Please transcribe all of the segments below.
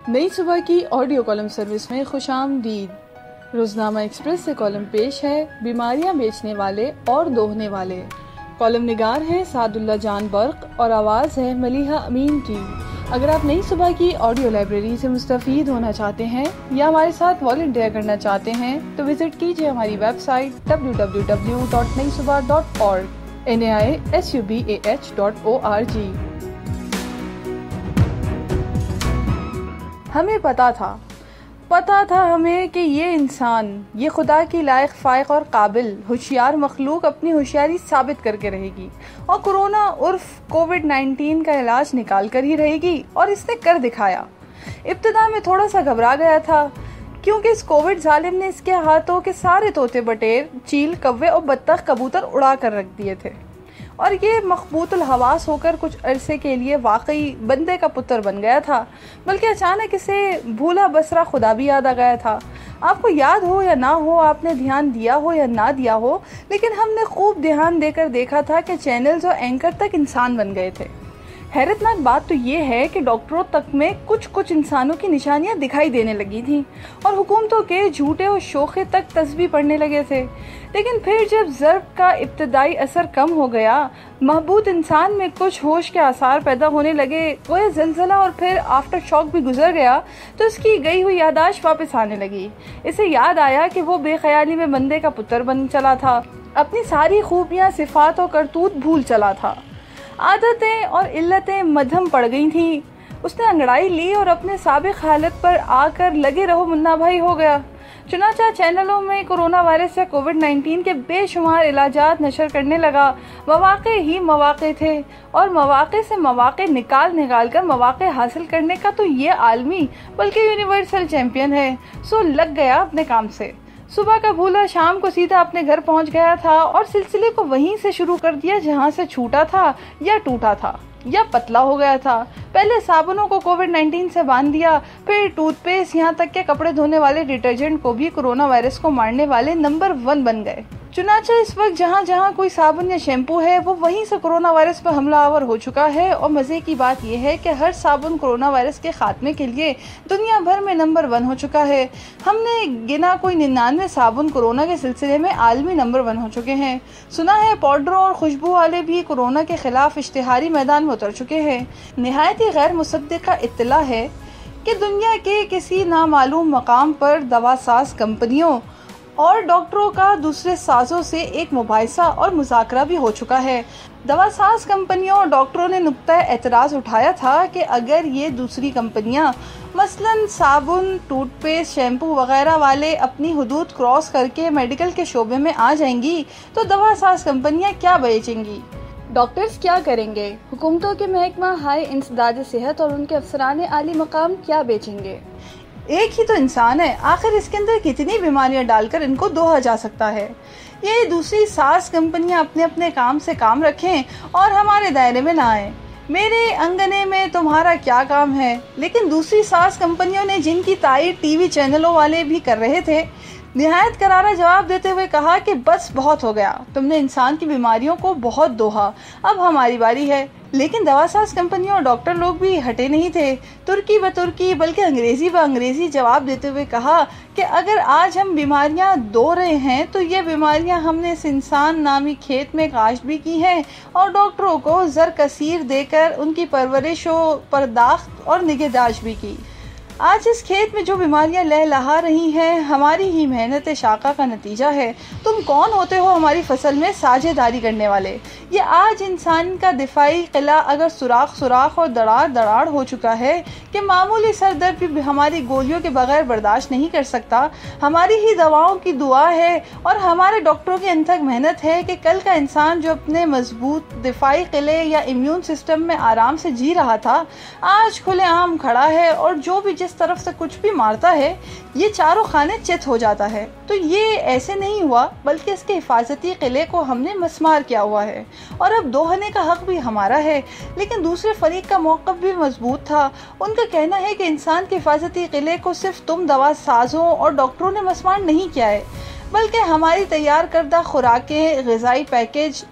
नई सुबह की ऑडियो कॉलम सर्विस में खुशामदीद। रोजनामा एक्सप्रेस से कॉलम पेश है बीमारियां बेचने वाले और दोहने वाले। कॉलम निगार हैं सादुल्ला जान बर्क और आवाज़ है मलिहा अमीन की। अगर आप नई सुबह की ऑडियो लाइब्रेरी से मुस्तफ़ीद होना चाहते हैं या हमारे साथ वॉलंटियर करना चाहते हैं तो विजिट कीजिए हमारी वेबसाइट www.naisubah.org naisubah.org। हमें पता था हमें कि ये इंसान, ये खुदा की लायक फायक और काबिल होशियार मखलूक अपनी होशियारी साबित करके रहेगी और कोरोना उर्फ कोविड-19 का इलाज निकाल कर ही रहेगी, और इसने कर दिखाया। इब्तिदा में थोड़ा सा घबरा गया था क्योंकि इस कोविड जालिम ने इसके हाथों के सारे तोते बटेर, चील, कव्वे और बत्तख कबूतर उड़ा कर रख दिए थे और ये मखबूतुल हवास होकर कुछ अरसे के लिए वाकई बंदे का पुत्र बन गया था। बल्कि अचानक इसे भूला बसरा खुदा भी याद आ गया था। आपको याद हो या ना हो, आपने ध्यान दिया हो या ना दिया हो, लेकिन हमने खूब ध्यान देकर देखा था कि चैनल्स और एंकर तक इंसान बन गए थे। हैरतनाक बात तो ये है कि डॉक्टरों तक में कुछ इंसानों की निशानियां दिखाई देने लगी थीं और हुकूमतों के झूठे और शोखे तक तस्बीह पड़ने लगे थे। लेकिन फिर जब ज़र्ब का इब्तदाई असर कम हो गया, महबूद इंसान में कुछ होश के आसार पैदा होने लगे, गोया ज़लज़ला और फिर आफ्टर शॉक भी गुजर गया, तो इसकी गई हुई यादाश्त वापस आने लगी। इसे याद आया कि वो बेख्याली में बंदे का पुत्र बन चला था, अपनी सारी खूबियाँ, सिफात और करतूत भूल चला था। आदतें और इल्लतें मध्यम पड़ गई थीं। उसने अंगड़ाई ली और अपने साबिक हालत पर आकर लगे रहो मुन्ना भाई हो गया। चुनाचा चैनलों में कोरोना वायरस या कोविड-19 के बेशुमार इलाजात नशर करने लगा। मौक़े ही मौक़े थे और मौक़े से मौक़े निकाल कर मौक़े हासिल करने का तो ये आलमी बल्कि यूनिवर्सल चैंपियन है। सो लग गया अपने काम से। सुबह का भूला शाम को सीधा अपने घर पहुंच गया था और सिलसिले को वहीं से शुरू कर दिया जहां से छूटा था या टूटा था या पतला हो गया था। पहले साबुनों को कोविड-19 से बांध दिया, फिर टूथपेस्ट, यहाँ तक के कपड़े धोने वाले डिटर्जेंट को भी कोरोना वायरस को मारने वाले नंबर 1 बन गए। चुनाचा इस वक्त जहाँ कोई साबुन या शैम्पू है वो वहीं से कोरोना वायरस पर हमलावर हो चुका है। और मज़े की बात यह है कि हर साबुन कोरोना वायरस के खात्मे के लिए दुनिया भर में नंबर 1 हो चुका है। हमने गिना कोई 99 साबुन कोरोना के सिलसिले में आलमी नंबर 1 हो चुके हैं। सुना है पाउडरों और खुशबू वाले भी कोरोना के खिलाफ इश्तिहारी मैदान में उतर चुके हैं। निहायत ही गैर मुसद्दिक़ा इत्तला है कि दुनिया के किसी नामालूम मकाम पर दवासाज कंपनियों और डॉक्टरों का दूसरे साजों से एक मुबाहिसा और मुज़ाकरा भी हो चुका है। दवासाज कंपनियों और डॉक्टरों ने नुक्ता एतराज़ उठाया था कि अगर ये दूसरी कंपनियां मसलन साबुन, टूथपेस्ट, शैम्पू वगैरह वाले अपनी हदूद क्रॉस करके मेडिकल के शोबे में आ जाएंगी तो दवासाज कंपनियां क्या बेचेंगी, डॉक्टर्स क्या करेंगे, हुकूमतों के महकमा हाई इंसदाद सेहत और उनके अफसरान आली मकाम क्या बेचेंगे। एक ही तो इंसान है, आखिर इसके अंदर कितनी बीमारियां डालकर इनको दोहा जा सकता है। ये दूसरी सास कंपनियां अपने अपने काम से काम रखें और हमारे दायरे में ना आए। मेरे अंगने में तुम्हारा क्या काम है। लेकिन दूसरी सास कंपनियों ने जिनकी तारीफ टीवी चैनलों वाले भी कर रहे थे, निहायत करारा जवाब देते हुए कहा कि बस बहुत हो गया, तुमने इंसान की बीमारियों को बहुत दोहा, अब हमारी बारी है। लेकिन दवासाज कंपनियों और डॉक्टर लोग भी हटे नहीं थे। तुर्की ब तुर्की बल्कि अंग्रेजी ब अंग्रेजी जवाब देते हुए कहा कि अगर आज हम बीमारियां दो रहे हैं तो ये बीमारियां हमने इस इंसान नामी खेत में काश्त भी की हैं और डॉक्टरों को ज़र कसीर देकर उनकी परवरिश व पर्दाख्त और निगहदाश्त भी की। आज इस खेत में जो बीमारियां लहलहा रही हैं हमारी ही मेहनत शाका का नतीजा है। तुम कौन होते हो हमारी फसल में साझेदारी करने वाले। ये आज इंसान का दिफाई किला अगर सुराख और दरार हो चुका है कि मामूली सर दर्द भी हमारी गोलियों के बगैर बर्दाश्त नहीं कर सकता। हमारी ही दवाओं की दुआ है और हमारे डॉक्टरों की अनथक मेहनत है कि कल का इंसान जो अपने मजबूत दिफाई किले या इम्यून सिस्टम में आराम से जी रहा था, आज खुलेआम खड़ा है और जो भी जिस तरफ से कुछ भी मारता है ये चारों खाने चित हो जाता है। तो ये ऐसे नहीं हुआ बल्कि इसके हिफाजती किले को हमने मस्मार किया हुआ है और अब दोहने का हक भी हमारा है। लेकिन दूसरे फरीक का मौक़िफ़ भी मजबूत था। उनका कहना है कि इंसान के हिफाजती किले को सिर्फ तुम दवा साजों और डॉक्टरों ने मस्मार नहीं किया है, बल्कि हमारी तैयार करदा खुराकें, ग़िज़ाई पैकेज,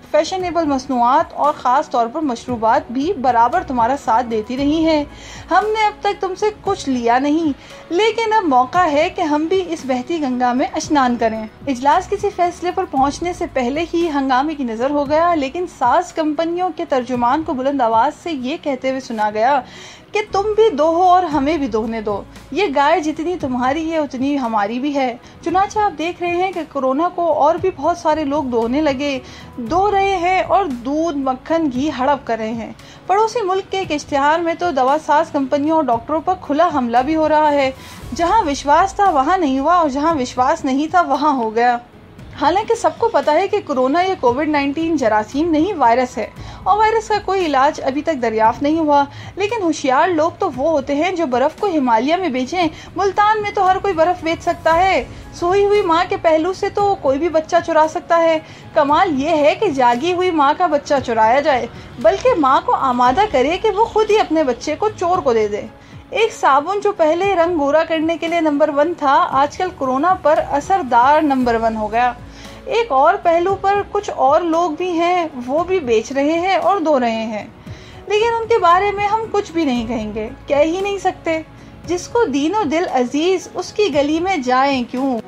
फैशनेबल मसनूआत और ख़ास तौर पर मशरूबात भी बराबर तुम्हारा साथ देती रही हैं। हमने अब तक तुमसे कुछ लिया नहीं, लेकिन अब मौका है कि हम भी इस बहती गंगा में स्नान करें। इजलास किसी फैसले पर पहुंचने से पहले ही हंगामे की नज़र हो गया, लेकिन साज कंपनियों के तर्जुमान को बुलंद आवाज़ से ये कहते हुए सुना गया कि तुम भी दोहो और हमें भी दोहने दो। ये गाय जितनी तुम्हारी है उतनी हमारी भी है। चुनांचे आप देख रहे हैं कि कोरोना को और भी बहुत सारे लोग दोहने लगे, दो रहे हैं और दूध, मक्खन, घी हड़प कर रहे हैं। पड़ोसी मुल्क के एक इश्तिहार में तो दवा साज कंपनियों और डॉक्टरों पर खुला हमला भी हो रहा है। जहां विश्वास था वहां नहीं हुआ और जहां विश्वास नहीं था वहां हो गया। हालांकि सबको पता है कि कोरोना ये कोविड-19 जरासीम नहीं, वायरस है और वायरस का कोई इलाज अभी तक दरियाफ्त नहीं हुआ। लेकिन होशियार लोग तो वो होते हैं जो बर्फ़ को हिमालय में बेचें। मुल्तान में तो हर कोई बर्फ़ बेच सकता है। सोई हुई माँ के पहलू से तो कोई भी बच्चा चुरा सकता है। कमाल ये है कि जागी हुई माँ का बच्चा चुराया जाए, बल्कि माँ को आमादा करे कि वो खुद ही अपने बच्चे को चोर को दे दे। एक साबुन जो पहले रंग गोरा करने के लिए नंबर 1 था, आजकल कोरोना पर असरदार नंबर 1 हो गया। एक और पहलू पर कुछ और लोग भी हैं, वो भी बेच रहे हैं और दो रहे हैं, लेकिन उनके बारे में हम कुछ भी नहीं कहेंगे, कह ही नहीं सकते। जिसको दीनो दिल अजीज उसकी गली में जाएं क्यों।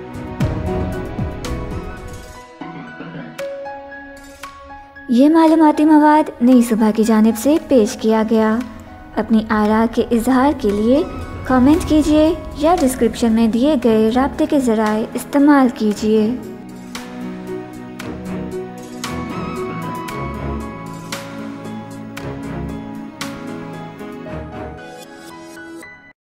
ये मालूमाती मवाद नई सुबह की जानिब से पेश किया गया। अपनी आरा के इजहार के लिए कमेंट कीजिए या डिस्क्रिप्शन में दिए गए राब्ते के ज़राए इस्तेमाल कीजिए।